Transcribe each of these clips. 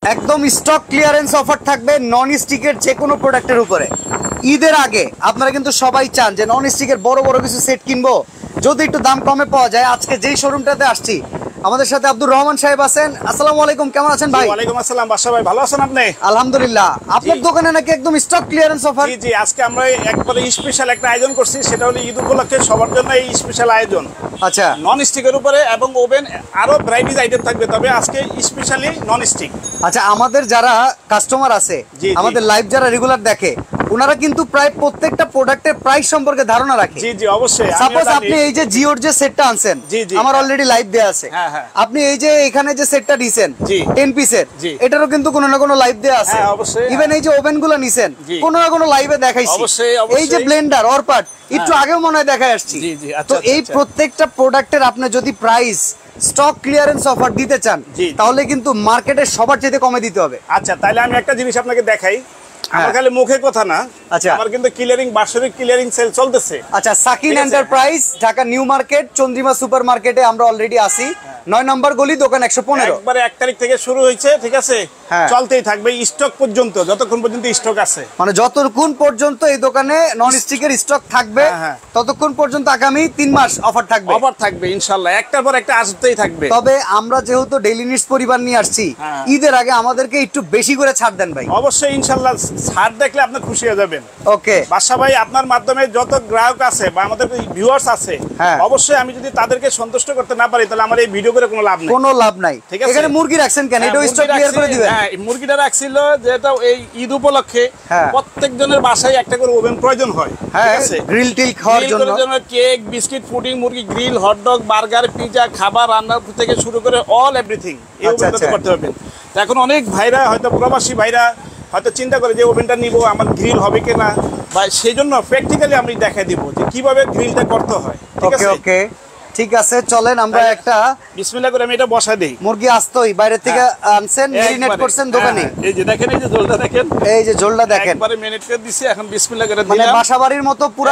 একদম stock clearance offer থাকবে নন স্টিকের যে কোনো প্রোডাক্টের উপরে। ঈদের আগে আপনারা কিন্তু সবাই চান যে নন স্টিকের বড় বড় কিছু সেট কিনবো, যদি একটু দাম কমে পাওয়া যায়। আজকে যেই শোরুমটাতে আসছি, আমাদের সাথে আব্দুর রহমান সাহেব আছেন। আসসালামু আলাইকুম, কেমন আছেন ভাই? ওয়ালাইকুম আসসালাম বাদশা ভাই, ভালো আছেন আপনি? আলহামদুলিল্লাহ। আপনার দোকানে নাকি একদম স্টক ক্লিয়ারেন্স অফার? জি জি, আজকে আমরা একবারে স্পেশাল একটা আয়োজন করছি, সেটা হলো ঈদ উপলক্ষে সবার জন্য এই স্পেশাল আয়োজন। আচ্ছা, নন স্টিকের উপরে এবং ওভেন আরো ভ্যারাইটিস আইটেম থাকবে, তবে আজকে স্পেশালি নন স্টিক। আচ্ছা, আমাদের যারা কাস্টমার আছে, আমাদের লাইভ যারা রেগুলার দেখে, ওনারা কিন্তু প্রায় প্রত্যেকটা প্রোডাক্টের প্রাইস সম্পর্কে ধারণা রাখে। জি জি, অবশ্যই। সাপোজ আপনি এই যে জিওর যে সেটটা আনছেন, আমার অলরেডি লাইভ দেয়া আছে। আপনি এই যে এখানে যে সেটটা দিবেন 10 পিসের, এটারও কিন্তু কোনো না কোনো লাইভ দেয়া আছে। ইভেন এই যে ওভেনগুলো নিছেন, কোনো না কোনো লাইভে দেখাইছি। এই যে ব্লেন্ডার অর পার্ট একটু আগেও মনে হয় দেখাই আসছি। তো এই প্রত্যেকটা প্রোডাক্টের আপনি যদি প্রাইস স্টক ক্লিয়ারেন্স অফার দিতে চান, তাহলে কিন্তু মার্কেটে সবার চাইতে কমে দিতে হবে। আচ্ছা, তাহলে আমি একটা জিনিস আপনাকে দেখাই। আমার খালি মুখে কথা না, আচ্ছা, আমার কিন্তু ক্লিয়ারিং, বাৎসরিক ক্লিয়ারিং সেল চলতেছে। আচ্ছা, Sakin enterprise, Dhaka new market, Chandrima super মার্কেটে আমরা অলরেডি আসি। 9 নম্বর গলি, দোকান 115। একবারে 1 তারিখ থেকে শুরু হয়েছে, ঠিক আছে? চলতেই থাকবে স্টক পর্যন্ত, যতক্ষণ পর্যন্ত স্টক আছে। মানে যতক্ষণ পর্যন্ত এই দোকানে নন স্টিকের স্টক থাকবে, ততক্ষণ পর্যন্ত আগামী 3 মাস অফার থাকবে। অফার থাকবে ইনশাআল্লাহ, একটার পর একটা আসতেই থাকবে। তবে আমরা যেহেতু ডেইলি নিডস পরিবার নিয়ে আসছি, ঈদের আগে আমাদেরকে একটু বেশি করে ছাড় দেন ভাই। অবশ্যই ইনশাআল্লাহ, ছাড় দেখলে আপনি খুশি হয়ে যাবেন। ওকে বাদশা ভাই, আপনার মাধ্যমে যত গ্রাহক আছে বা আমাদের ভিউয়ার্স আছে, অবশ্যই আমি যদি তাদেরকে সন্তুষ্ট করতে না পারি, তাহলে আমার এই ভিডিও করে কোনো লাভ নাই। কোনো লাভ নাই। এখানে মুরগি রাখছেন কেন? এটা স্টক ক্লিয়ার করে দিবেন। হ্যাঁ, মুরগিটা রাখছিল যেটা এই ঈদ উপলক্ষে প্রত্যেকজনের বাসায় একটা করে ওভেন প্রয়োজন হয়, ঠিক আছে? গ্রিল টিল খাওয়ার জন্য কেক, বিস্কিট, পুডিং, মুরগি গ্রিল, হটডগ, বার্গার, পিজা, খাবার রান্না থেকে শুরু করে অল এভরিথিং এই ওভেনটাতে করতে পারবেন। এখন অনেক ভাইরা হয়তো, প্রবাসী ভাইরা হয়তো চিন্তা করে যে ওভেনটা নিব, আমার গ্রিল হবে কিনা, বা সেই জন্য প্র্যাকটিক্যালি আমি দেখাই দিব যে কিভাবে গ্রিলটা করতে হয়, ঠিক আছে? ওকে, ঠিক আছে, চলেন আমরা একটা বিসমিল্লাহ করে আমি এটা বসাই দেই। মুরগি আসতোই বাইরে থেকে আনছেন, মেরিনেট করছেন দোকানে। এই যে দেখেন, এই যে ঝোলটা দেখেন, এই যে ঝোলটা দেখেন, একবারে মেরিনেট করে দিছি। এখন বিসমিল্লাহ করে দিলাম। মানে বাসাবাড়ির মতো পুরো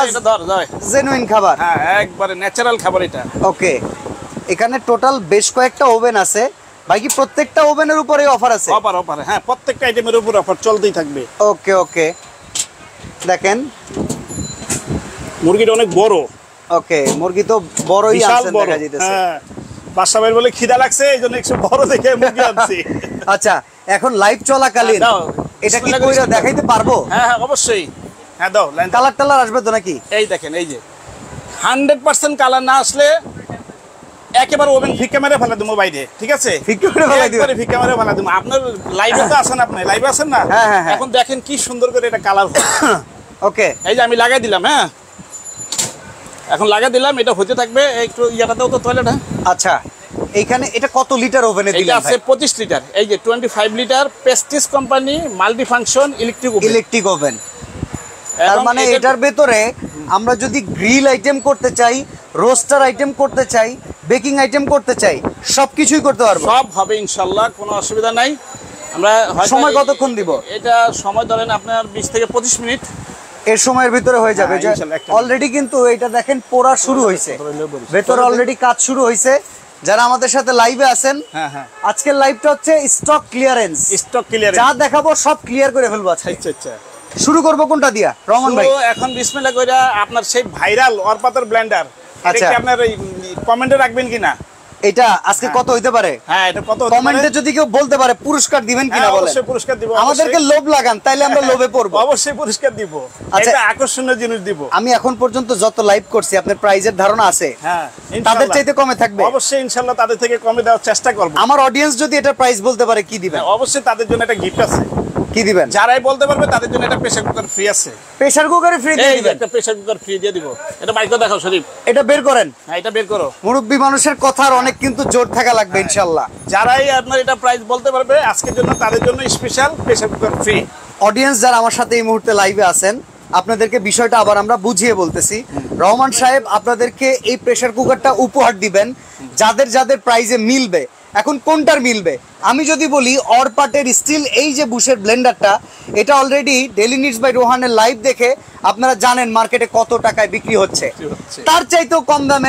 জেনুইন খাবার। হ্যাঁ, একবারে ন্যাচারাল খাবার এটা। ওকে, এখানে টোটাল বেশ কয়েকটা ওভেন আছে ভাই। কি প্রত্যেকটা ওভেনের উপরে অফার আছে? অফার, হ্যাঁ, প্রত্যেকটা আইটেমের উপর অফার চলতেই থাকবে। ওকে ওকে, দেখেন মুরগিটা অনেক বড়। ওকে, মুরগি তো বড়ই আছে দেখা যাইতেছে। হ্যাঁ, বাদশা ভাই বলে খিদা লাগছে, এইজন্য একটু বড় দেখে মুরগি আনছি। আচ্ছা, এখন লাইভ চলাকালীন এটা কি কইরা দেখাইতে পারবো? হ্যাঁ হ্যাঁ, অবশ্যই। হ্যাঁ, দাও। কালার টালার আসবে তো নাকি? এই দেখেন, এই যে 100% কালার না আসলে একেবারে ওভেন ফিক্কা মেরে ফেলা দেবো বাইরে, ঠিক আছে? ফিক্কা মেরে ফেলা দেবো। আপনার লাইভে তো আছেন, আপনি লাইভে আছেন না? এখন দেখেন কি সুন্দর করে এটা কালার। ওকে, এই যে আমি লাগাই দিলাম। হ্যাঁ, এখন লাগাই দিলাম, এটা হতে থাকবে। একটু ইয়াটাতেও তো টয়লেট। হ্যাঁ, আচ্ছা, এইখানে এটা কত লিটার ওভেনে দিলেন? এটা আছে 25 লিটার। এই যে 25 litre Prestige company multi function electric oven. তার মানে এটার ভেতরে আমরা যদি গ্রিল আইটেম করতে চাই, রোস্টার আইটেম করতে চাই, বেকিং আইটেম করতে চাই, সবকিছুই করতে পারবো। সব হবে ইনশাআল্লাহ, কোনো অসুবিধা নাই। আমরা সময় কতক্ষণ দিব? এটা সময় ধরেন আপনার 20 থেকে 25 মিনিট এর সময়ের ভিতরে হয়ে যাবে। অলরেডি কিন্তু এটা দেখেন পোড়া শুরু হয়েছে, ভেতরে অলরেডি কাজ শুরু হয়েছে। যারা আমাদের সাথে লাইভে আছেন, আজকের লাইভটা হচ্ছে স্টক ক্লিয়ারেন্স। যা দেখাবো সব ক্লিয়ার করে ফেলবো। আচ্ছা, শুরু করবো কোনটা দিয়া রহমান ভাই? এখন বিসমিল্লাহ কইরা আপনার সেই ভাইরাল অরপাতার ব্লেন্ডার, এটা কি আপনার কমেন্টে রাখবেন কিনা? এটা আজকে কত হইতে পারে? হ্যাঁ, এটা কত কমেন্টে যদি কেউ বলতে পারে পুরস্কার দিবেন কিনা বলেন? অবশ্যই পুরস্কার দিব। আমাদেরকে লোভ লাগান, তাইলে আমরা লোভে পড়ব। অবশ্যই পুরস্কার দিব, এটা আকর্ষণীয় জিনিস দিব। আমি এখন পর্যন্ত যত লাইভ করছি, আপনার প্রাইজের ধারণা আছে? হ্যাঁ, তাদের চাইতে কমে থাকবে? অবশ্যই ইনশাআল্লাহ, তাদের থেকে কমে দেওয়ার চেষ্টা করব। আমার অডিয়েন্স যদি এটা প্রাইস বলতে পারে, কি দিবেন? অবশ্যই তাদের জন্য একটা গিফট আছে। কি দিবেন? যারাই বলতে পারবে তাদের জন্য একটা প্রেসার কুকার ফ্রি আছে। প্রেসার কুকারে ফ্রি দিয়ে দিবেন? একটা প্রেসার কুকার ফ্রি দিয়ে দিব। এটা বাইকটা দেখাও শরীফ, এটা বের করেন। হ্যাঁ, এটা বের করো। মুরব্বি মানুষের কথার অনেক কিন্তু জোর থাকা লাগবে ইনশাআল্লাহ। যারাই আপনার এটা প্রাইস বলতে পারবে আজকের জন্য, তাদের জন্য special pressure cooker free. Audience যারা আমার সাথে এই মুহূর্তে লাইভে আছেন, আপনাদেরকে বিষয়টা আবার আমরা বুঝিয়ে বলতেছি। রহমান সাহেব আপনাদেরকে এই প্রেসার কুকারটা উপহার দিবেন যাদের যাদের প্রাইজে মিলবে। এখন কোনটার মিলবে? আমি যদি বলি অরপাটের স্টিল এই যে বুশের ব্লেন্ডারটা, এটা অলরেডি ডেইলি নিডস বাই রোহানের লাইভ দেখে আপনারা জানেন মার্কেটে কত টাকায় বিক্রি হচ্ছে। তার চাইতেও কম দামে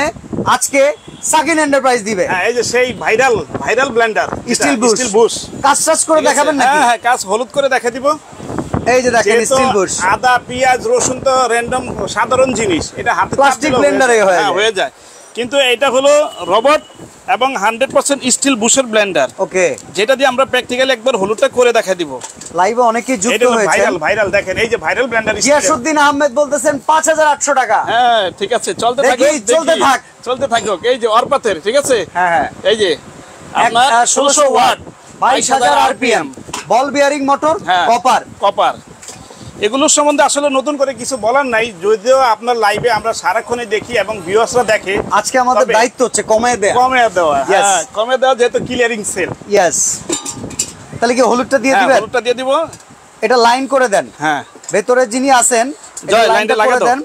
আজকে সাকিন এন্টারপ্রাইজ দিবে। হ্যাঁ, এই যে সেই ভাইরাল ব্লেন্ডার স্টিল বুশ কাজ করে দেখাবেন নাকি? হ্যাঁ, কাজ হলুদ করে দেখা দিব। এই যে দেখেন স্টিল বুশ। আদা পেঁয়াজ রসুন তো র্যান্ডম সাধারণ জিনিস, এটা হাতে প্লাস্টিক ব্লেন্ডারে হয়ে যায়, কিন্তু এটা হলো রোবট এবং 100% স্টিল বুশের ব্লেন্ডার। ওকে, যেটা দিয়ে আমরা প্র্যাকটিক্যালি একবার হলুদটা করে দেখা দিব। লাইভে অনেকে যুক্ত হয়েছে। ভাইরাল দেখেন, এই যে ভাইরাল ব্লেন্ডার। গিয়াসউদ্দিন আহমেদ বলতেছেন 5800 টাকা। হ্যাঁ, ঠিক আছে, চলতে থাকুক। এই যে অরপাতের, ঠিক আছে। হ্যাঁ, এই যে আপনার 1600 watt 22000 RPM ball bearing motor, copper. এগুলোর সম্বন্ধে আসলে নতুন করে কিছু বলার নাই, যদিও আপনার লাইভে আমরা সারাক্ষণই দেখি এবং ভিউয়ার্সরা দেখে। আজকে আমাদের দায়িত্ব হচ্ছে কমে দেওয়া, যেহেতু ক্লিয়ারিং সেল। ইয়েস, তাহলে কি হলুদটা দিয়ে দিবেন? হলুদটা দিয়ে দিব। এটা লাইন করে দেন। হ্যাঁ, ভেতরে যিনি আছেন লাইনটা করে দেন।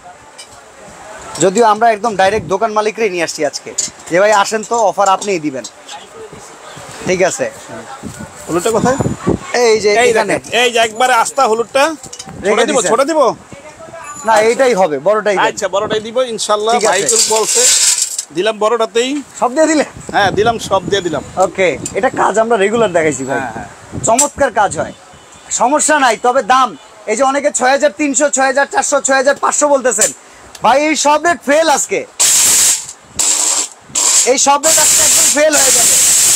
যদিও আমরা একদম ডাইরেক্ট দোকান মালিকরাই নিয়ে আসছি আজকে, যে ভাই আসেন তো অফার আপনিই দিবেন। ঠিক আছে, হলুদটা কোথায়? এই যে এখানে, এই যে একবারে আস্তা হলুদটা ছোট দিব না, এইটাই হবে, বড়টাই। আচ্ছা, বড়টাই দিব ইনশাআল্লাহ। ভাই বলছে দিলাম বড়টাতেই। সব দিয়ে দিলে? হ্যাঁ, দিলাম, সব দিয়ে দিলাম। ওকে, এটা কাজ আমরা রেগুলার দেখাইছি ভাই। হ্যাঁ, চমৎকার কাজ হয়, সমস্যা নাই। তবে দাম, এই যে অনেকে 6300 6400 6500 বলতেছেন, ভাই এই সব রেট ফেল আজকে, এই সব রেট আজকে একদম ফেল হয়ে যাবে।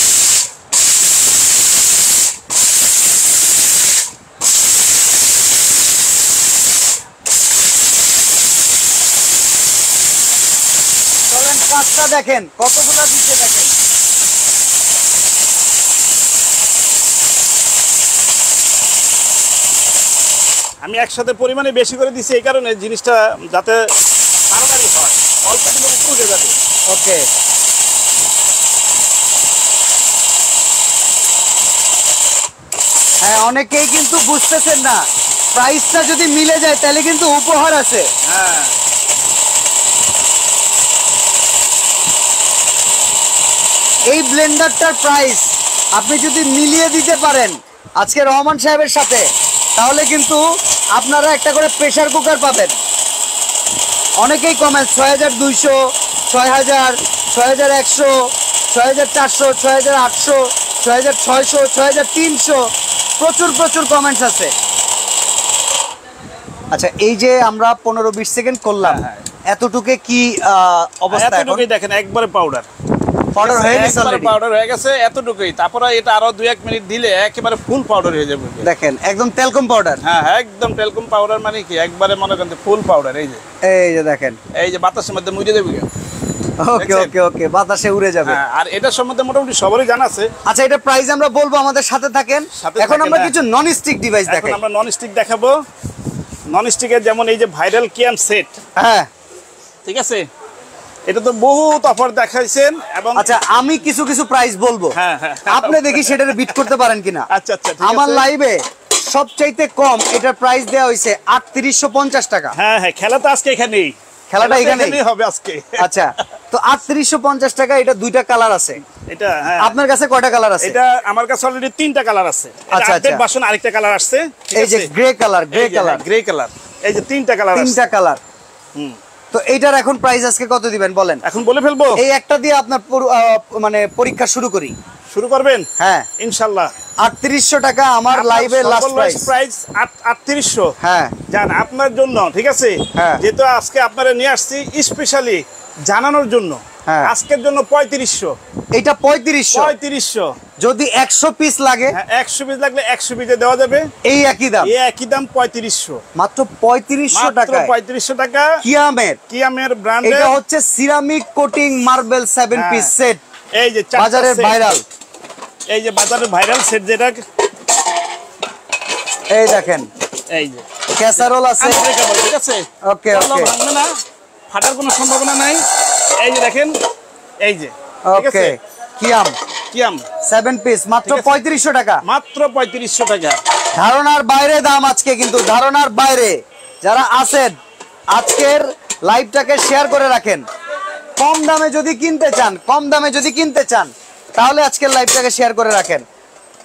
চলেন কাজটা দেখেন, কতগুলো দিচ্ছে দেখেন। আমি একসাথে পরিমাণে বেশি করে দিছি এই কারণে, জিনিসটা যাতে তাড়াতাড়ি হয়, অল্প দিনের উপর উঠে যাবে। ওকে, হ্যাঁ, অনেকেই কিন্তু বুঝতেছেন না, প্রাইসটা যদি মিলে যায় তাহলে কিন্তু উপহার আছে। হ্যাঁ, এই ব্লেন্ডারটার প্রাইস আপনি যদি মিলিয়ে দিতে পারেন আজকে রহমান সাহেবের সাথে, তাহলে কিন্তু আপনারা একটা করে প্রেসার কুকার পাবেন। অনেকেই কমেন্ট 6200 6000 6100 6400 6800 6600 6300, প্রচুর কমেন্টস আছে। আচ্ছা, এই যে আমরা 15-20 সেকেন্ড করলাম, এতটুকু কি অবস্থা? এতটুকুই দেখেন, একবারে পাউডার হয়ে গেছে এতটুকুই। তারপরে এটা আরো 2-1 মিনিট দিলে একেবারে ফুল পাউডার হয়ে যাবে। দেখেন, একদম টেলকম পাউডার। হ্যাঁ, একদম টেলকম পাউডার, মানে কি একবারে মনে করেন ফুল পাউডার। এই যে দেখেন, এই যে বাতাসের মধ্যে মুড়ে দেবে। ওকে, বাতাসে উড়ে যাবে। আর এটার সম্বন্ধে মোটামুটি সবারই জানা আছে। আচ্ছা, এটা প্রাইস আমরা বলবো, আমাদের সাথে থাকেন। এখন আমরা কিছু নন স্টিক ডিভাইস দেখাই। এখন আমরা নন স্টিক দেখাবো। নন স্টিকের যেমন এই যে ভাইরাল কিয়াম সেট। হ্যাঁ, ঠিক আছে, এটা তো বহুত অফার দেখাইছেন। এবং আচ্ছা, আমি কিছু প্রাইস বলবো, আপনি দেখি সেটা বিট করতে পারেন কিনা। আচ্ছা, আমার লাইভে সবচাইতে কম এটার প্রাইস দেওয়া হয়েছে 3850 টাকা। হ্যাঁ, খেলা তো আজকে এখানেই, খেলাটা এখানেই হবে আজকে। আচ্ছা, তো 3850 টাকা। এটা দুইটা কালার আছে। এটা আপনার কাছে কয়টা কালার আছে? এটা আমার কাছে অলরেডি 3টা কালার আছে। আচ্ছা, আপডেট ভার্সন আরেকটা কালার আসছে, এই যে গ্রে কালার। এই যে 3টা কালার। তো এইটার এখন প্রাইস আজকে কত দিবেন বলেন? এখন বলে ফেলবো? এই একটা দিয়ে আপনার মানে পরীক্ষা শুরু করবেন? হ্যাঁ, ইনশাআল্লাহ। 3800 টাকা আমার লাইভে লাস্ট প্রাইস 3800। হ্যাঁ, জান আপনার জন্য, ঠিক আছে। যেহেতু আজকে আপনারা নিয়ে আসছি স্পেশালি জানানোর জন্য, আজকের জন্য 3500। এটা 3500। যদি 100 পিস লাগে, 100 পিস লাগলে 100 পিসে দেওয়া যাবে। এই একই দাম 3500, মাত্র 3500 টাকা। 3500 টাকা। কিয়ামের ব্র্যান্ড। এটা হচ্ছে ceramic coating marble 7 piece set. এই যে বাজারের ভাইরাল সেট, যেটা এই দেখেন, এই যে ক্যাসারোল আছে, ঠিক আছে। ওকে, ভাঙবে না, ফাটার কোনো সম্ভাবনা নাই। এই যে দেখেন, এই যে ওকে, কিয়াম 7 পিস, মাত্র 3500 টাকা। মাত্র 3500 টাকা। ধারণার বাইরে দাম আজকে, কিন্তু ধারণার বাইরে। যারা আছেন আজকের লাইভটাকে শেয়ার করে রাখেন। কম দামে যদি কিনতে চান তাহলে আজকের লাইভটাকে শেয়ার করে রাখেন।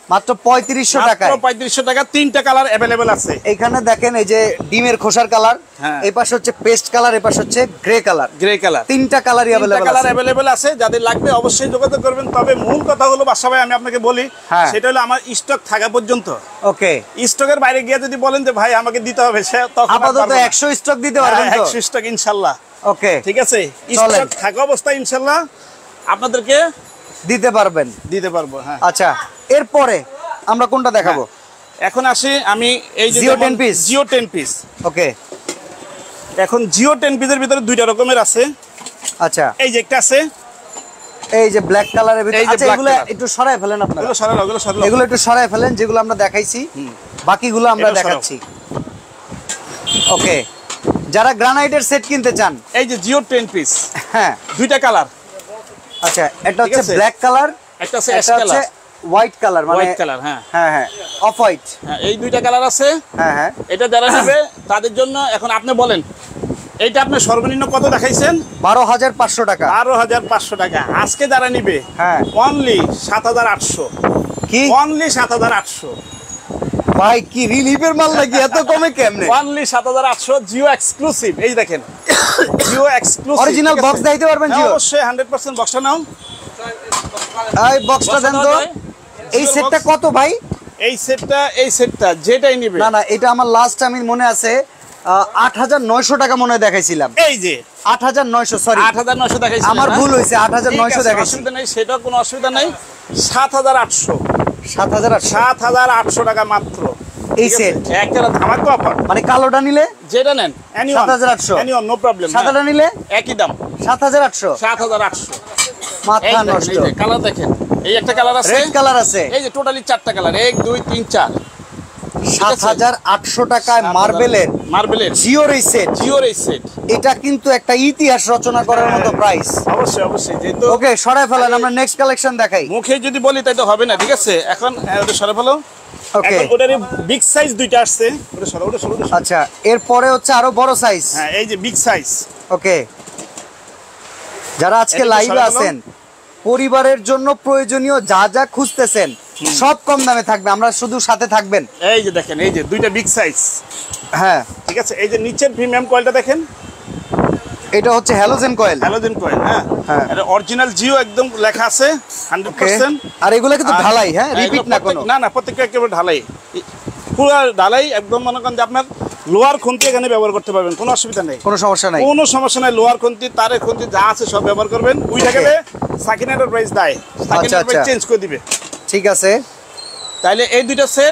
মাত্র 3500 টাকা। মাত্র 3500 টাকা, তিনটা কালার अवेलेबल আছে। এখানে দেখেন এই যে ডিমের খোসার কালার, এই পাশে হচ্ছে পেস্ট কালার, এই পাশে হচ্ছে গ্রে কালার। তিনটা কালারই अवेलेबल আছে। যাদের লাগবে অবশ্যই যোগাযোগ করবেন। তবে মূল কথা হলো বাদশা ভাই, আমি আপনাকে বলি, সেটা হলো আমার স্টক থাকা পর্যন্ত। ওকে, স্টকের বাইরে গিয়ে যদি বলেন যে ভাই আমাকে দিতে হবে, সে তখন আপাতত 100 স্টক দিতে পারবেন তো? 100 স্টক ইনশাআল্লাহ। ওকে, ঠিক আছে, স্টক থাকা অবস্থায় ইনশাআল্লাহ আপনাদেরকে দিতে পারবো। হ্যাঁ, আচ্ছা, এরপরে আমরা কোনটা দেখাবো? এখন আসি আমি এই যে জিও 10 পিস। ওকে, এখন জিও 10 পিসের ভিতরে দুইটা রকমের আছে। আচ্ছা, এই যে একটা আছে, এই যে ব্ল্যাক কালারের ভিতরে। আচ্ছা, এগুলো একটু সরায় ফেলেন আপনারা। এগুলো একটু সরায় ফেলেন, যেগুলো আমরা দেখাইছি, বাকিগুলো আমরা দেখাচ্ছি। ওকে, যারা গ্রানাইটের সেট কিনতে চান, এই যে জিও 10 পিস, হ্যাঁ, দুইটা কালার। আচ্ছা, একটা হচ্ছে ব্ল্যাক কালার, একটা হচ্ছে অ্যাশ কালার, হোয়াইট কালার, মানে হোয়াইট কালার। হ্যাঁ হ্যাঁ হ্যাঁ, অফ হোয়াইট। হ্যাঁ, এই দুইটা কালার আছে। হ্যাঁ হ্যাঁ, এটা যারা নেবে তাদের জন্য এখন আপনি বলেন, এইটা আপনি সর্বনিম্ন কত দেখাইছেন? 12500 টাকা। 12500 টাকা। আজকে যারা নিবে, হ্যাঁ, অনলি 7800। কি অনলি 7800? ভাই কি রিলিফের মাল নাকি, এত কমে কেমনে? Only 7800 Jio exclusive. এই দেখেন, জিও এক্সক্লুসিভ অরিজিনাল বক্স দিতে পারবেন? জিও অবশ্যই 100% বক্সটা নাও। এই বক্সটা দেন তো। এই সেটটা কত ভাই? এই সেটটা যেটাই নিবে, না এটা আমার লাস্ট আমি মনে আছে 8900 টাকা মনে হয় দেখাইছিলাম। এই যে 8900, সরি 8900 দেখাইছিলাম, আমার ভুল হইছে, 8900 দেখাইছি। অসুবিধা নাই, সেটা কোনো অসুবিধা নাই। 7800 7800 টাকা মাত্র এই সেট। একটা ধামাকা অফার। মানে কালোটা নিলে যেটা নেন 7800, এনিওয়ান, নো প্রবলেম। সাদাটা নিলে একই দাম, 7800। 7800 মাথা নষ্ট। এই যে কালার দেখেন, এই একটা কালার আছে, রেড কালার আছে। এই যে টোটালি 4টা কালার, 1 2 3 4। 7800 টাকায় মার্বেলের জিওর এই সেট। এটা কিন্তু একটা ইতিহাস রচনা করার মতো প্রাইস। অবশ্যই যেহেতু। ওকে, সরায় ফেলেন, আমরা নেক্সট কালেকশন দেখাই। মুখে যদি বলি তাই তো হবে না, ঠিক আছে? এখন ওটা সরায় ফেলো। ওকে, ওটারই বিগ সাইজ দুইটা আসছে, ওটা সরাও। আচ্ছা, এরপরে হচ্ছে আরো বড় সাইজ। হ্যাঁ, এই যে বিগ সাইজ। ওকে, যারা আজকে লাইভে আছেন, পরিবারের জন্য প্রয়োজনীয় যা যা খুঁজতেছেন সব কম দামে থাকবে, আমরা শুধু সাথে থাকবেন। এই যে দেখেন, এই যে দুইটা বিগ সাইজ। হ্যাঁ, ঠিক আছে, এই যে নিচের প্রিমিয়াম কয়েলটা দেখেন, এটা হচ্ছে হ্যালোজেন কয়েল। হ্যাঁ, এটা অরিজিনাল জিও একদম লেখা আছে 100%। আর এগুলো কিন্তু ঢালাই, হ্যাঁ, রিপিট না কোনো। না, প্রত্যেকটা একেবারে ঢালাই, পুরো ঢালাই একদম। মনে করেন যে আপনার লোয়ার খুন্তি এখানে ব্যবহার করতে পারবেন, কোনো অসুবিধা নেই, কোনো সমস্যা নাই। লোয়ার খুন্তি, তারের খুন্তি যা আছে সব ব্যবহার করবেন। উইটা গেলে সাকিনার প্রাইস দেয়, সাকিনার প্রাইস চেঞ্জ করে দিবে। ঠিক আছে, তাইলে এই দুইটা সেট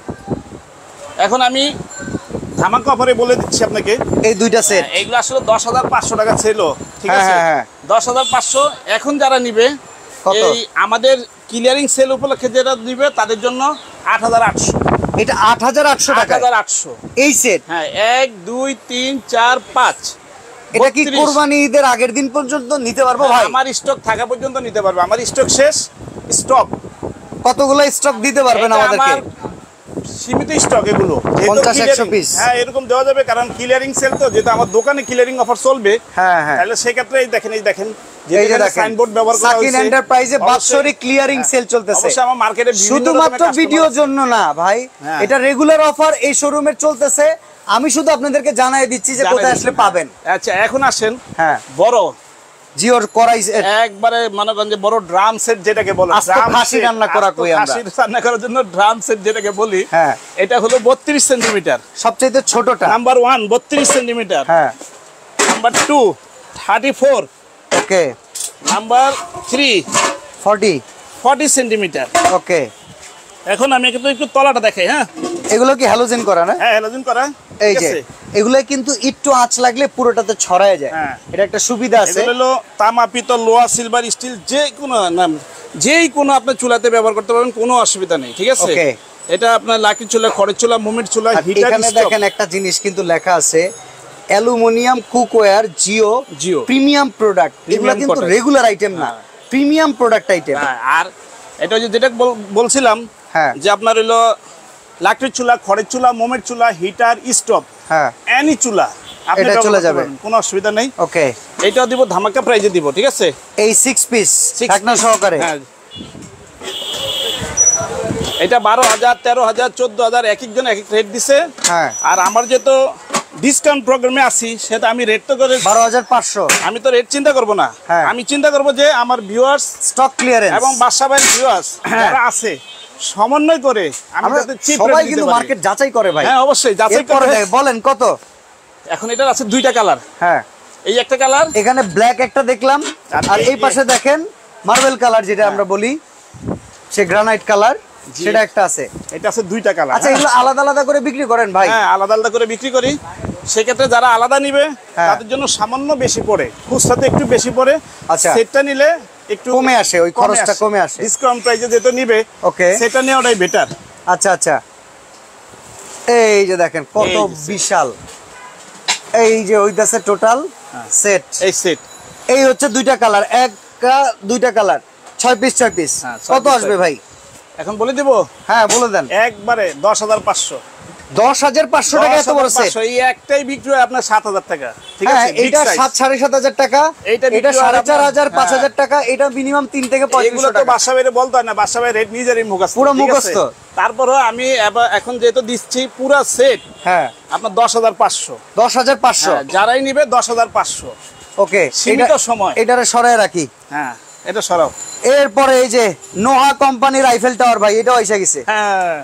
এখন আমি ধামাকা অফারে বলে দিচ্ছি আপনাকে। এই দুইটা সেট এইগুলো আসলে 10500 টাকা ছিল, ঠিক আছে? 10500। এখন যারা নিবে, এই আমাদের ক্লিয়ারিং সেল উপলক্ষে যারা নিবে তাদের জন্য 8800। এটা 8800 টাকা, 8800 এই সেট। হ্যাঁ, 1 2 3 4 5। এটা কি কুরবানি ঈদের আগের দিন পর্যন্ত নিতে পারবো ভাই? আমার স্টক থাকা পর্যন্ত নিতে পারবো। আমার স্টক শেষ। স্টক কতগুলো স্টক দিতে পারবেন আমাদেরকে? সীমিত স্টক এগুলো, 50-100 পিস। হ্যাঁ, এরকম দেওয়া যাবে, কারণ ক্লিয়ারিং সেল তো, যেহেতু আমার দোকানে ক্লিয়ারিং অফার চলবে। হ্যাঁ হ্যাঁ, তাহলে সেই ক্ষেত্রে এই দেখেন সাইনবোর্ড ব্যবহার করা হয়েছে। সাকিন এন্টারপ্রাইজে বাৎসরিক ক্লিয়ারিং সেল চলতেছে। অবশ্যই আমার মার্কেটে শুধুমাত্র ভিডিওর জন্য না ভাই, এটা রেগুলার অফার এই শোরুমে চলতেছে। আমি শুধু আপনাদেরকে জানাই দিচ্ছি যে কোথায় আসলে পাবেন। আচ্ছা, এখন আসেন, হ্যাঁ, বড় জিওর করাই একবারে মনে করেন যে বড় ড্রাম সেট যেটাকে বলে, খাসি রান্না করা কই আমরা, খাসি রান্না করার জন্য ড্রাম সেট যেটাকে বলি। হ্যাঁ, এটা হলো 32 সেন্টিমিটার, সবচেয়ে ছোটটা। Number 1 32 centimetre. হ্যাঁ, number 2 34। Okay, number 3 40 centimetre. Okay, এখন আমি একটু তলাটা দেখাই। হ্যাঁ, এগুলো কি হ্যালোজেন করা না? হ্যাঁ, হ্যালোজেন করা। এই যে এগুলো কিন্তু একটু আঁচ লাগলে পুরোটাতে ছড়ায় যায়। এটা একটা সুবিধা আছে। এগুলো হলো তামা, পিতল, লোহা, সিলভার, স্টিল, যেই কোনো আপনি চুলাতে ব্যবহার করতে পারবেন, কোনো অসুবিধা নেই, ঠিক আছে? এটা আপনার লাকি চুলা, খড়ের চুলা, মোমের চুলা, হিটার। এখানে দেখেন একটা জিনিস কিন্তু লেখা আছে, aluminium cookware Jio premium product. এগুলো কিন্তু রেগুলার আইটেম না, প্রিমিয়াম প্রোডাক্ট আইটেম। আর এটা যেটা বলছিলাম, যে আপনার হলো লাকড়ির চুলা, খড়ের চুলা, মোমের চুলা, হিটার, স্টোভ, হ্যাঁ, এনি চুলা এটা চলে যাবে, কোনো অসুবিধা নেই। ওকে, এটাও দিব ধামাকা প্রাইজে দিব, ঠিক আছে? এই 6 পিস ঢাকনা সহকারে। এটা 12,000, 13,000, 14,000 এক একজন এক এক রেট দিছে। হ্যাঁ, আর আমার যেহেতু ডিসকাউন্ট প্রোগ্রামে আছি সেটা আমি রেট তো করে 12,500। আমি তো রেট চিন্তা করব না, আমি চিন্তা করব যে আমার ভিউয়ার্স স্টক ক্লিয়ারেন্স এবং বাদশা ভাইয়ের ভিউয়ার্স যারা আছে সমন্বয় করে আমি যাতে চিপ রেট সবাই দিতে কিন্তু পারি। মার্কেট যাচাই করে ভাই। হ্যাঁ অবশ্যই যাচাই করে। বলেন কত? এখন এটার আছে দুইটা কালার। হ্যাঁ, এই একটা কালার, এখানে ব্ল্যাক একটা দেখলাম, আর এই পাশে দেখেন মার্বেল কালার যেটা আমরা বলি, সে গ্রানাইট কালার, সেটা একটা আছে। এটা আছে দুইটা কালার। আচ্ছা, এগুলো আলাদা আলাদা করে বিক্রি করেন ভাই? হ্যাঁ, আলাদা আলাদা করে বিক্রি করি। সেক্ষেত্রে যারা আলাদা নিবে তাদের জন্য সামান্য বেশি পড়ে, খুচরাতে একটু বেশি পড়ে। আচ্ছা, সেটটা নিলে একটু কমে আসে, ওই খরচটা কমে আসে। ডিসকাউন্ট প্রাইসে যেটা নিবে ওকে, সেটা নেওয়াটাই বেটার। আচ্ছা আচ্ছা, এই যে দেখেন কত বিশাল, এই যে ওইটাছে টোটাল সেট। এই সেট এই হচ্ছে দুইটা কালার, একটা দুইটা কালার, 6 পিস 6 পিস। কত আসবে ভাই এখন বলে দিব? হ্যাঁ বলে দেন। একবারে 10,500। 10,500 টাকা এত বড় সেট? এই একটাই বিক্রি হয় আপনার 7,000 টাকা। ঠিক আছে, এটা 7,500 টাকা, এটা 4,500 5,000 টাকা, এটা মিনিমাম 3 থেকে 3500 টাকা। বাসা বাইরে বলতে হয় না, বাসা বাইরে রেট নিজেরই মুখস্থ, পুরো মুখস্থ। তারপরও আমি এখন যেহেতু দিচ্ছি পুরো সেট, হ্যাঁ আপনার 10,500। 10,500 যারাই নিবে 10,500। ওকে, সীমিত সময়। এটারে সরায় রাখি। হ্যাঁ, এটা সরাও। এরপরে এই যে নোহা কোম্পানির আইফেল টাওয়ার ভাই, এটাও এসে গেছে। হ্যাঁ,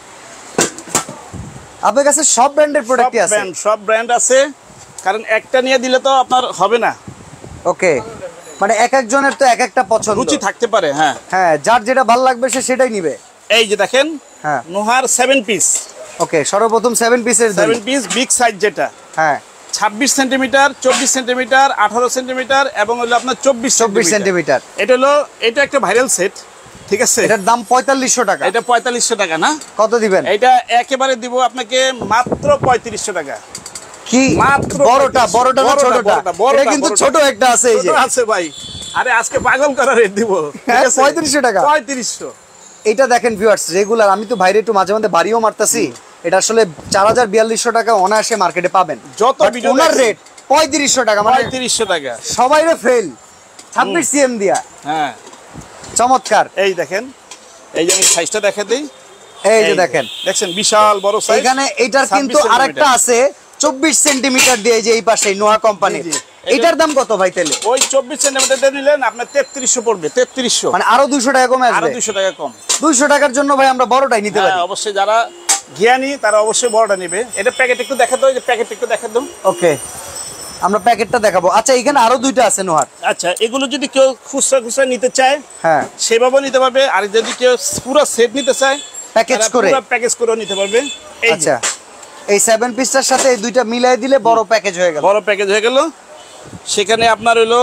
আপনার কাছে সব ব্র্যান্ডের প্রোডাক্টই আছে? সব ব্র্যান্ড আছে, কারণ একটা নিয়ে দিলে তো আপনার হবে না। ওকে, মানে এক একজনের তো এক একটা পছন্দ, রুচি থাকতে পারে। হ্যাঁ হ্যাঁ, যার যেটা ভালো লাগবে সে সেটাই নিবে। এই যে দেখেন, হ্যাঁ, নোহার 7 পিস। ওকে, সর্বপ্রথম 7 পিসের 7 পিস বিগ সাইজ, যেটা হ্যাঁ 26 সেন্টিমিটার, 24 সেন্টিমিটার, 18 সেন্টিমিটার এবং হলো আপনার 24 সেন্টিমিটার। এটা একটা ভাইরাল সেট। ঠিক আছে, এটার দাম 4500 টাকা। এটা 4500 টাকা না? কত দিবেন? এটা একেবারে দিব আপনাকে মাত্র 3500 টাকা। কি মাত্র বড়টা না ছোটটা? এটা কিন্তু ছোট একটা আছে, এই যে আছে ভাই। আরে আজকে পাগল করা রেট দিব। 3500 টাকা। 3500। এটা দেখেন ভিউয়ার্স, রেগুলার আমি তো বাইরে একটু মাঝে মধ্যে বাড়িও মারতাছি, এটা আসলে 4000-4200 টাকা অনায়াসে মার্কেটে পাবেন। যত ভিডিও ওনার রেট 3500 টাকা, মানে 3500 টাকা। সবাইরে ফেল 26 সিএম দিয়া। হ্যাঁ, চমৎকার। এই দেখেন, এই যে আমি সাইজটা দেখাই দেই। এই যে দেখেন, দেখছেন বিশাল বড় সাইজ। এখানে এটার কিন্তু আরেকটা আছে 24 সেন্টিমিটার দিয়ে, যে এই পাশে নোহা কোম্পানি। এটার দাম কত ভাই তাহলে? ওই 24 সেন্টিমিটার দিয়ে নিলেন আপনার 3300 পড়বে। 3300, মানে আরো 200 টাকা কমে আসবে। আরো 200 টাকা কম। 200 টাকার জন্য ভাই আমরা বড়টাই নিতে পারি। হ্যাঁ, অবশ্যই যারা জ্ঞানী তারা অবশ্যই বড়টা নেবে। এটা প্যাকেট একটু দেখা দাও, যে প্যাকেট একটু দেখা দাও। ওকে, আমরা প্যাকেটটা দেখাবো। আচ্ছা, এখানে আরো দুইটা আছে নোহার। আচ্ছা, এগুলো যদি কেউ খুচরা নিতে চায়, হ্যাঁ, সেভাবেও নিতে পারবে। আর যদি কেউ পুরো সেট নিতে চায়, প্যাকেজ করে, পুরো প্যাকেজ করেও নিতে পারবে। আচ্ছা, এই 7 পিসটার সাথে এই দুইটা মিলাই দিলে বড় প্যাকেজ হয়ে গেল। বড় প্যাকেজ হয়ে গেল। সেখানে আপনার হলো,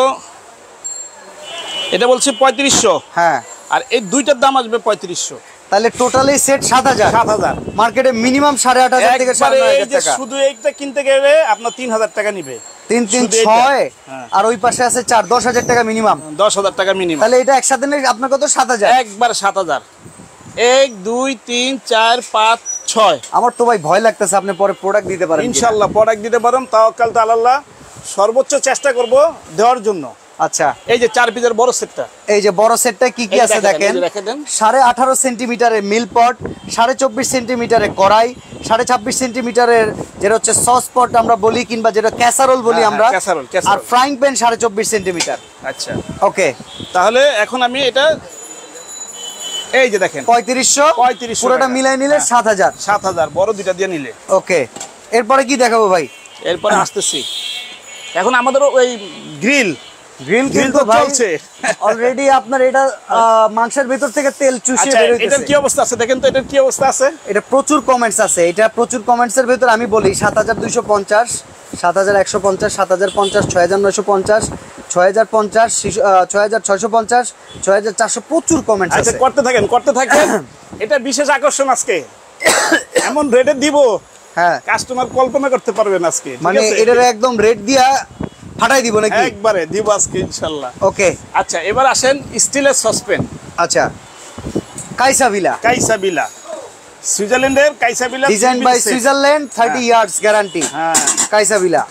এটা বলছি 3500। হ্যাঁ, আর এই দুইটার দাম আসবে 3500। তাহলে টোটালি সেট 7000। 7000 মার্কেটে মিনিমাম 8500 থেকে 9500 টাকা। শুধু এইটা কিনতে গেলে আপনার 3000 টাকা নিবে। 3 3 6, আর ওই পাশে আছে 4, 10,000 টাকা মিনিমাম। 10,000 টাকা মিনিমাম। তাহলে এটা একসাথে নিলে আপনার কত? 7000। একবার 7000। 1 2 3 4 5 6। আমার তো ভাই ভয় লাগতেছে আপনি পরে প্রোডাক্ট দিতে পারেন। ইনশাআল্লাহ প্রোডাক্ট দিতে পারেন, তাওয়াক্কাল তো আল্লাহ। সর্বোচ্চ চেষ্টা করব দেওয়ার জন্য। আচ্ছা, এই যে 4 পিসের বড় সেটটা, এই যে বড় সেটটা কি কি আছে দেখেন। 18.5 সেন্টিমিটারের মিল পট, 24.5 সেন্টিমিটারের কড়াই, 26.5 সেন্টিমিটারের যেটা হচ্ছে সস পট আমরা বলি, কিংবা যেটা ক্যাসারোল বলি আমরা, আর ফ্রাইং প্যান 24.5 সেন্টিমিটার। আচ্ছা, ওকে, তাহলে এখন আমি এটা, এই যে দেখেন 3500 পুরোটা মিলাই নিলে 7000। 7000 বড় দুইটা দিয়ে নিলে। ওকে, এরপরে কি দেখাবো ভাই? এরপরে আসতেছি, এখন আমাদের ওই গ্রিল কিন্তু চলছে অলরেডি। আপনার এটা মাংসের ভিতর থেকে তেল চুষিয়ে বের হইতেছে। এটার কি অবস্থা আছে দেখেন তো, এটার কি অবস্থা আছে? এটা প্রচুর কমেন্টস আছে, এটা প্রচুর কমেন্টসের ভিতর আমি বলি 7250, 7150, 7050, 6950, 6050, 6650, 6400, প্রচুর কমেন্টস আছে। করতে থাকেন। এটা বিশেষ আকর্ষণ আজকে, এমন রেটে দিব, হ্যাঁ, কাস্টমার কল্পনা করতে পারবেন আজকে। মানে এটার একদম রেট দিয়া ফাটাই দিব নাকি? একবারে দিব আজকে ইনশাআল্লাহ। ওকে, আচ্ছা, এবার আসেন স্টিলের সসপ্যান। আচ্ছা, কাইসাভিলা সুইজারল্যান্ডের কাইসাভিলা, design by Switzerland, 30 years guarantee. হ্যাঁ, কাইসাভিলা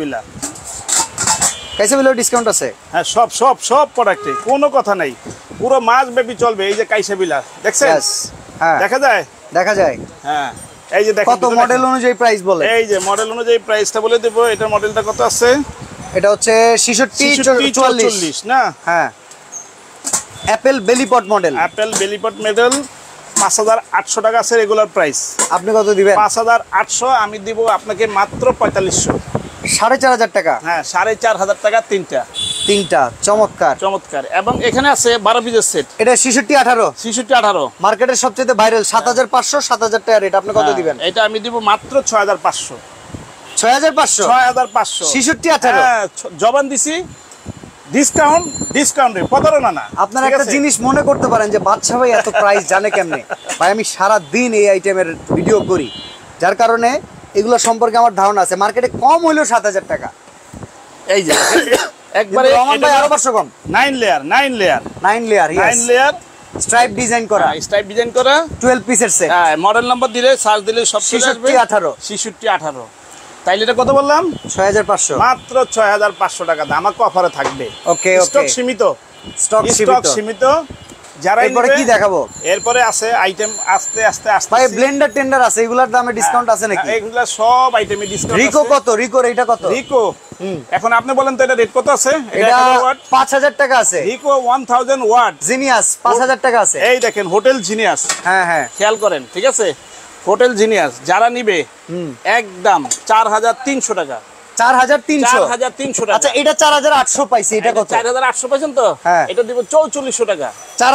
ডিসকাউন্ট আছে। হ্যাঁ, সব প্রোডাক্টে কোনো কথা নাই, পুরো মাস ব্যাপী চলবে। এই যে কাইসাভিলা দেখছেন, দেখা যায়? দেখা যায়। হ্যাঁ, এই যে দেখেন কত মডেল অনুযায়ী প্রাইস বলে? এই যে মডেল অনুযায়ী প্রাইসটা বলে দেব। এটার মডেলটা কত আছে? এটা হচ্ছে 6644 না? হ্যাঁ, অ্যাপেল বেলিপট মডেল। অ্যাপেল বেলিপট মডেল 5800 টাকা আছে রেগুলার প্রাইস। আপনি কত দিবেন? 5800। আমি দিব আপনাকে মাত্র 4500। 4500 টাকা? হ্যাঁ, 4500 টাকা তিনটা। চমৎকার চমৎকার। এবং এখানে আছে 12 পিসের সেট। এটা 6618। 6618 মার্কেটের সবচেয়ে ভাইরাল। 7500 7000 টাকা রেট। আপনি কত দিবেন? এটা আমি দিব মাত্র 6500। 6500? 6500 6618। হ্যাঁ, জবান দিছি। ডিসকাউন্টে প্রতারণা না। আপনারা একটা জিনিস মনে করতে পারেন যে বাদশা ভাই এত প্রাইস জানে কেমনে? ভাই আমি সারা দিন এই আইটেমের ভিডিও করি, যার কারণে এগুলো সম্পর্কে আমার ধারণা আছে। মার্কেটে কম হইলেও 7000 টাকা। এই যে একবারে রহমান ভাই আরো 500 কম। 9 লেয়ার স্ট্রাইপ ডিজাইন করা, 12 পিসের সেট। হ্যাঁ, মডেল নাম্বার দিলে সার্চ দিলে সব চলে আসবে। 6618। তাইলে এটা কত বললাম? 6500। মাত্র 6500 টাকা ধামাকা অফারে থাকবে। ওকে, স্টক সীমিত। যারা এরপরে কি দেখাবো? এরপরে আছে আইটেম আস্তে ভাই ব্লেন্ডার টেন্ডার আছে, এগুলার দামে ডিসকাউন্ট আছে নাকি? এগুলা সব আইটেমে ডিসকাউন্ট আছে। রিকো কত? রিকোর এটা কত? রিকো এখন আপনি বলেন তো এটা রেট কত আছে? এটা 5000 টাকা আছে। রিকো 1000 ওয়াট জিনিয়াস 5000 টাকা আছে। এই দেখেন হোটেল জিনিয়াস। হ্যাঁ, খেয়াল করেন, ঠিক আছে? হোটেল জিনিয়াস যারা নিবে একদম 4300 টাকা। 4300 টাকা। আচ্ছা, এটা 4800 পাইছি। এটা কত? 4800 পাইছেন তো? এটা দিব 4400 টাকা।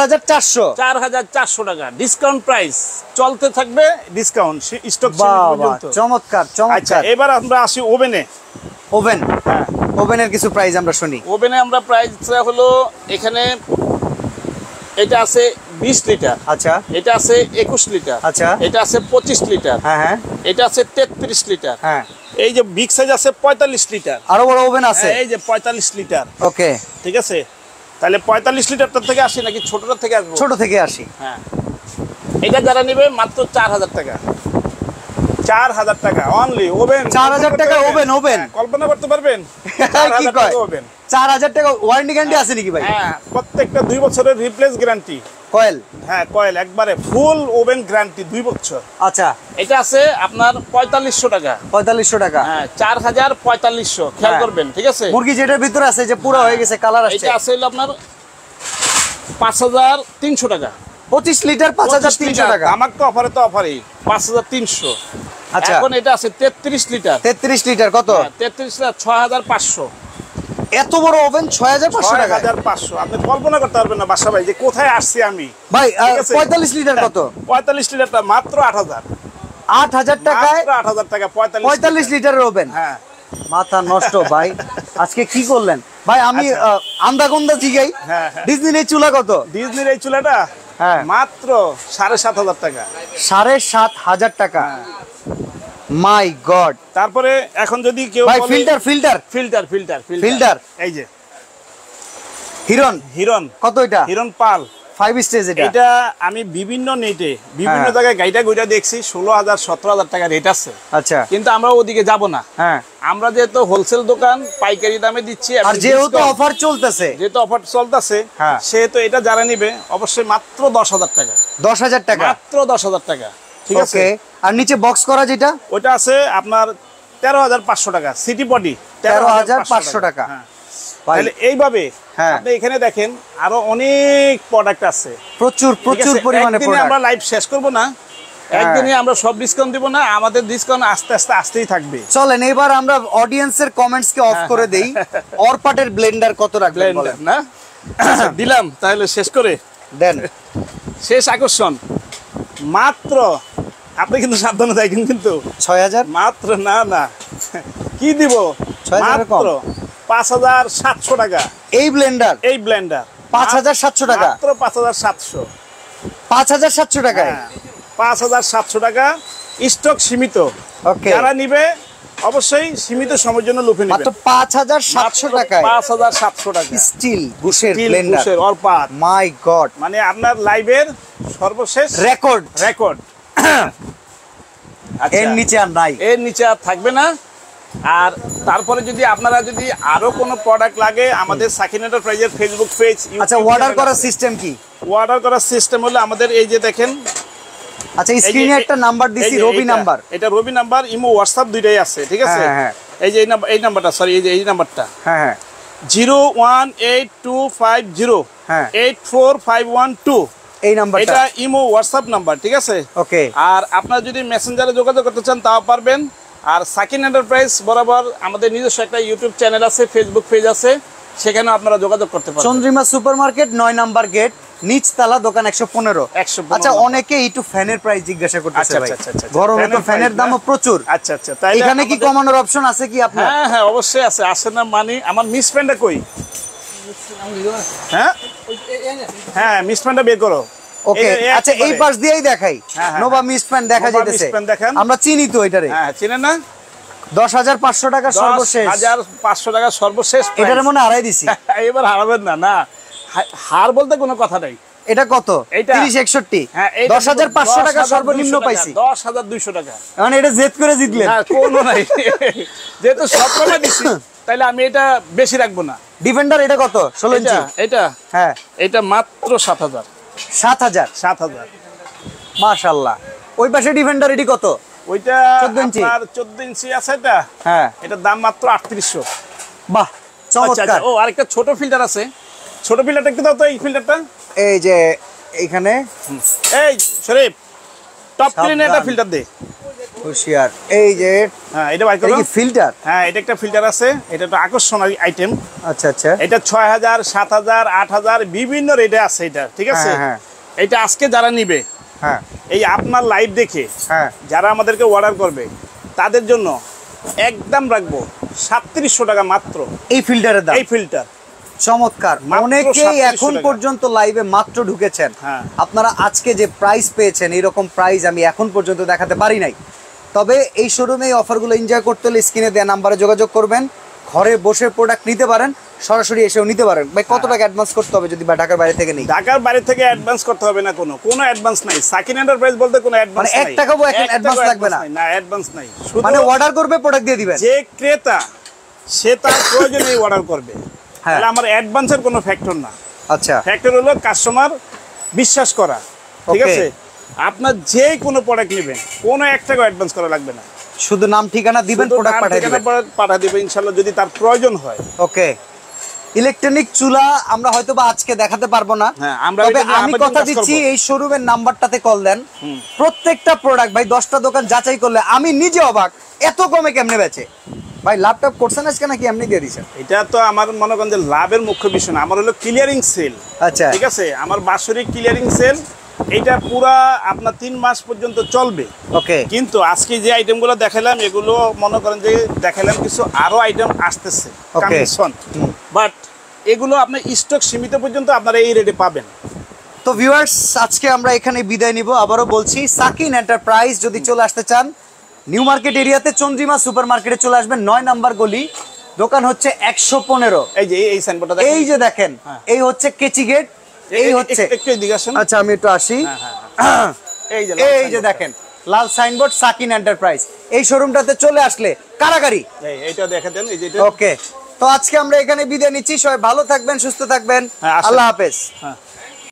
4400 টাকা ডিসকাউন্ট প্রাইস চলতে থাকবে। ডিসকাউন্ট স্টক পর্যন্ত। চমৎকার। আচ্ছা, এবার আমরা আসি ওভেনে। ওভেনের কিছু প্রাইস আমরা শুনি। ওভেনে আমরা প্রাইসটা হলো এখানে এটা আছে 20 লিটার। আচ্ছা, এটা আছে 21 লিটার। আচ্ছা, এটা আছে 25 লিটার। হ্যাঁ, এটা আছে 33 লিটার। হ্যাঁ, এই যে বিগ সাইজ আছে 45 লিটার। আরো বড় ওভেন আছে। এই যে 45 লিটার। ওকে, ঠিক আছে। তাহলে 45 লিটারটা থেকে আসি নাকি ছোটটা থেকে আসবো? ছোট থেকে আসি। হ্যাঁ, এটা যারা নেবে মাত্র 4000 টাকা। 4000 টাকা অনলি ওভেন। 4000 টাকা ওভেন। কল্পনা করতে পারবেন? কি কয়? ওভেন 4000 টাকা ওয়ারেন্টি গ্যারান্টি আছে নাকি ভাই? হ্যাঁ, প্রত্যেকটা 2 বছরের রিপ্লেস গ্যারান্টি। কয়েল? হ্যাঁ, কয়েল একবারে ফুল ওভেন গ্যারান্টি 2 বছর। আচ্ছা, এটা আছে আপনার 4500 টাকা। 4500 টাকা। হ্যাঁ, 4500 খেয়াল করবেন, ঠিক আছে? মুরগি যেটার ভিতরে আছে যে পুরো হয়ে গেছে, কালার আসছে। এটা আছে হলো আপনার 5300 টাকা। 25 লিটার 5300 টাকা। আমার তো অফারে 5300। আচ্ছা, এখন এটা আছে 33 লিটার। 33 লিটার কত? 33 লিটার 6500। এত বড় ওভেন 6500 টাকা। 6500। আপনি কল্পনা করতে পারবেন না বাসা ভাই যে কোথায় আসছি আমি। ভাই 45 লিটার কত? 45 লিটারটা মাত্র 8000। 8000 টাকায় 8000 টাকা 45 লিটারের ওভেন। হ্যাঁ, মাথা নষ্ট ভাই। আজকে কি করলেন ভাই? আমি আন্দাগন্দা জিগাই, ডিজনির এই চুলা কত? ডিজনির এই চুলাটা মাত্র 7500 টাকা। 7500 টাকা। My God. তারপরে এখন যদি কেউ ভাই ফিল্টার এই যে হিরন কত? এটা হিরন পাল 5 স্টেজ। এটা আমি বিভিন্ন নেটে বিভিন্ন জায়গায় গাইটা গুইটা দেখছি 16000 17000 টাকা রেট আছে। আচ্ছা, কিন্তু আমরা ওদিকে যাব না। হ্যাঁ, আমরা যেহেতু হোলসেল দোকান পাইকারি দামে দিচ্ছি, আর যেহেতু অফার চলতেছে, সেহেতু এটা যারা নিবে অবশ্যই মাত্র 10000 টাকা। 10000 টাকা, মাত্র 10000 টাকা। ঠিক আছে। আর নিচে বক্স করা যেটা, ওটা আছে আপনার 13500 টাকা। সিটি বডি 13500 টাকা। তাহলে এইভাবে আপনি এখানে দেখেন আরো অনেক প্রোডাক্ট আছে, প্রচুর পরিমাণে প্রোডাক্ট। আমরা লাইভ শেষ করব না, একদিনে আমরা সব ডিসকাউন্ট দিব না, আমাদের ডিসকাউন্ট আস্তে আস্তে আসতেই থাকবে। চলেন এবার আমরা অডিয়েন্সের কমেন্টস কে অফ করে দেই। অরপাটের ব্লেন্ডার কত রাখবেন বলেন? না দিলাম, তাহলে শেষ করে দেন। শেষ আকর্ষণ মাত্র, আপনি কিন্তু সাবধানে দেখেন কিন্তু 6000 মাত্র। না কি দিব? মাত্র 5700 টাকা। এই ব্লেন্ডার 5700 টাকা। মাত্র 5700। 5700 টাকায় 5700 টাকা। স্টক সীমিত। ওকে, যারা নিবে অবশ্যই সীমিত সময়ের জন্য লুফে নেবেন। মাত্র 5700 টাকায় 5700 টাকা স্টিল বুশের ব্লেন্ডার। অরপাত। মাই গড, মানে আপনার লাইভের সর্বশেষ রেকর্ড। এর নিচে আর নাই, এর নিচে আর থাকবে না। আর তারপরে যদি আপনারা যদি আরো কোনো প্রোডাক্ট লাগে, আমাদের সাকিন এন্টারপ্রাইজের ফেসবুক পেজ। আচ্ছা, অর্ডার করার সিস্টেম কি? অর্ডার করার সিস্টেম হলো আমাদের এই যে দেখেন আচ্ছা স্ক্রিনে একটা নাম্বার দিছি, রবি নাম্বার। এটা রবি নাম্বার, ইমো হোয়াটসঅ্যাপ দুইটাই আছে, ঠিক আছে? এই যে এই নাম্বারটা, সরি এই নাম্বারটা, হ্যাঁ হ্যাঁ 01825084512 এই নাম্বারটা, এটা ইমো হোয়াটসঅ্যাপ নাম্বার, ঠিক আছে? ওকে। আর আপনারা যদি মেসেঞ্জারে যোগাযোগ করতে চান তাও পারবেন। আর সাকিন এন্টারপ্রাইজ বরাবর আমাদের নিজস্ব একটা ইউটিউব চ্যানেল আছে, ফেসবুক পেজ আছে, সেখানে আপনারা যোগাযোগ করতে পারেন। চন্দ্রিমা সুপারমার্কেট 9 নাম্বার গেট, নিচতলা, দোকান 115। আচ্ছা অনেকে একটু ফ্যানের প্রাইস জিজ্ঞাসা করতেছে ভাই, গরমে তো ফ্যানের দামও প্রচুর। আচ্ছা আচ্ছা, তাই এখানে কি কমানোর অপশন আছে কি আপনার? হ্যাঁ হ্যাঁ অবশ্যই আছে। আসেন না মানে আমার মিস প্যান্টটা কই? হ্যাঁ হ্যাঁ মিস প্যান্টটা বের করো। ওকে আচ্ছা এই পাশ দিয়েই দেখাই, নোভা মিস প্যান্ট দেখা যাইতেছে, আমরা চিনি তো এটারে। হ্যাঁ চিনেন না? 10,500 টাকা সর্বশেষ, 10,500 টাকা সর্বশেষ। এটার মনে হারাই দিছি। এবার হারাবেন না, না হার বলতে কোনো কথা নাই। এটা কত? 3061। হ্যাঁ 10,500 টাকা সর্বনিম্ন পাইছি, 10,200 টাকা। মানে এটা জেদ করে জিতলেন? না কোনো নাই, যেহেতু সব কমে দিছি তাইলে আমি এটা বেশি রাখবো না। ডিফেন্ডার এটা কত? 16 ইঞ্চি। এটা হ্যাঁ এটা মাত্র 7,000। 7,000 মাশাআল্লাহ। ওই পাশে ডিফেন্ডার এটি কত? ওইটা 14 ইঞ্চি। আপনার 14 ইঞ্চি আছে এটা। হ্যাঁ এটার দাম মাত্র 3800। বাহ চমৎকার। ও আরেকটা ছোট ফিল্টার আছে, ছোট ফিল্টারটা একটু দাও তো, এই ফিল্টারটা। এই যে এইখানে এই শরীফ টপ ক্লিন এটা ফিল্টার দে, হুশিয়ার। এই যে হ্যাঁ এটা বাইক করো, কি ফিল্টার? হ্যাঁ এটা একটা ফিল্টার আছে, এটা একটা আকর্ষণীয় আইটেম। আচ্ছা আচ্ছা, এটা 6,000 7,000 8,000 বিভিন্ন রেটে আছে এটা, ঠিক আছে? হ্যাঁ এটা আজকে যারা নিবে, হ্যাঁ এই আপনার লাইভ দেখে হ্যাঁ যারা আমাদেরকে অর্ডার করবে তাদের জন্য একদম রাখবো 3700 টাকা মাত্র এই ফিল্টারের দাম। এই ফিল্টার চমৎকার। অনেকেই 3700 এখন টাকা। পর্যন্ত লাইভে মাত্র ঢুকেছেন, হ্যাঁ। আপনারা আজকে যে প্রাইস পেয়েছেন এরকম প্রাইস আমি এখন পর্যন্ত দেখাতে পারি নাই। তবে এই শোরুমে এই অফারগুলো এনজয় করতে হলে স্ক্রিনে দেওয়া নাম্বারে যোগাযোগ করবেন, ঘরে বসে প্রোডাক্ট নিতে পারেন, সরাসরি এসেও নিতে পারেন। ভাই কত টাকা অ্যাডভান্স করতে হবে যদি বা ঢাকার বাইরে থেকে নিই? ঢাকার বাইরে থেকে অ্যাডভান্স করতে হবে না, কোনো অ্যাডভান্স নাই। সাকিন এন্টারপ্রাইজ বলতে কোনো অ্যাডভান্স মানে নাই, 1 টাকাও এখন অ্যাডভান্স লাগবে না? না অ্যাডভান্স নাই, শুধু মানে অর্ডার করবে প্রোডাক্ট দিয়ে দিবেন। যে ক্রেতা সে তার প্রয়োজনে অর্ডার করবে, তাহলে আমার অ্যাডভান্সের কোনো ফ্যাক্টর না। আচ্ছা ফ্যাক্টর হলো কাস্টমার বিশ্বাস করা, ঠিক আছে? আপনার যে কোনো প্রোডাক্ট নেবেন কোনো 1 টাকা অ্যাডভান্স করা লাগবে না, শুধু নাম ঠিকানা দিবেন, প্রোডাক্ট পাঠিয়ে দিবেন, পাঠিয়ে দিবেন ইনশাআল্লাহ যদি তার প্রয়োজন হয়। ওকে। ইলেকট্রনিক চুলা আমরা হয়তো বা আজকে দেখাতে পারবো না, তবে আমি কথা দিচ্ছি এই শোরুমের নাম্বারটাতে কল দেন, প্রত্যেকটা প্রোডাক্ট ভাই 10টা দোকান যাচাই করলে আমি নিজে অবাক এত কমে কেমনে বেচে। ভাই ল্যাপটপ করছেন আজকে নাকি এমনি দিয়ে দিছেন? এটা তো আমার মনে করেন যে লাভের মুখ্য বিষয় না, আমার হলো ক্লিয়ারিং সেল। আচ্ছা ঠিক আছে, আমার বাৎসরিক ক্লিয়ারিং সেল, এটা পুরা আপনার 3 মাস পর্যন্ত চলবে। ওকে। কিন্তু আজকে যে আইটেমগুলো দেখালাম এগুলো মনে করেন যে দেখালাম কিছু আরো আইটেম আসতেছে কমিশন, বাট এগুলো আপনার স্টক সীমিত পর্যন্ত আপনারা এই রেটে পাবেন। তো ভিউয়ার্স আজকে আমরা এখানে বিদায় নিব। আবারও বলছি সাকিন এন্টারপ্রাইজ যদি চলে আসতে চান নিউ মার্কেট এরিয়াতে চন্দ্রিমা সুপার মার্কেটে চলে আসবেন, 9 নাম্বার গলি, দোকান হচ্ছে 115। এই যে এই সাইনবোর্ডটা দেখেন, এই যে দেখেন, এই হচ্ছে কেচি গেট, এই হচ্ছে একটু এদিকে আসেন। আচ্ছা আমি একটু আসি। এই যে দেখেন লাল সাইনবোর্ড সাকিন এন্টারপ্রাইজ, এই শোরুমটাতে চলে আসলে কারাগারি। এইটা দেখে দেন, এই যে ওকে। তো আজকে আমরা এখানে বিদায় নিচ্ছি, সবাই ভালো থাকবেন, সুস্থ থাকবেন, আল্লাহ হাফেজ।